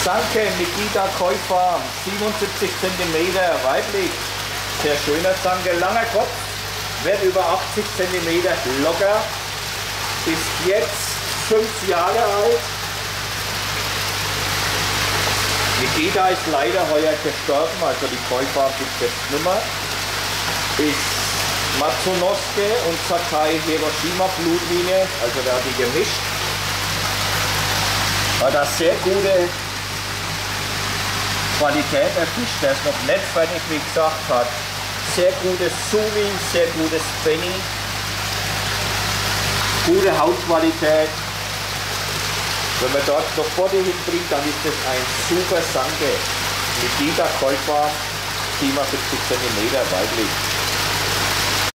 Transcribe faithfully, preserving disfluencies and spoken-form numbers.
Danke, Nikita Käufer, siebenundsiebzig Zentimeter, weiblich. Sehr schöner Zanke, langer Kopf, wird über achtzig Zentimeter locker. Ist jetzt fünf Jahre alt. Nikita ist leider heuer gestorben, also die Käufer gibt es jetzt nicht mehr. Ist Matsunosuke und Sakai Hiroshima Blutlinie, also da hat die gemischt. Hat das sehr gute Qualität erfischt, der ist noch nicht fertig, wie gesagt, hat sehr gutes Sumi, sehr gutes Benny, gute Hautqualität. Wenn man dort noch Body hinbringt, dann ist das ein super Sanke. Nikita Käufer, siebenundsiebzig Zentimeter weiblich.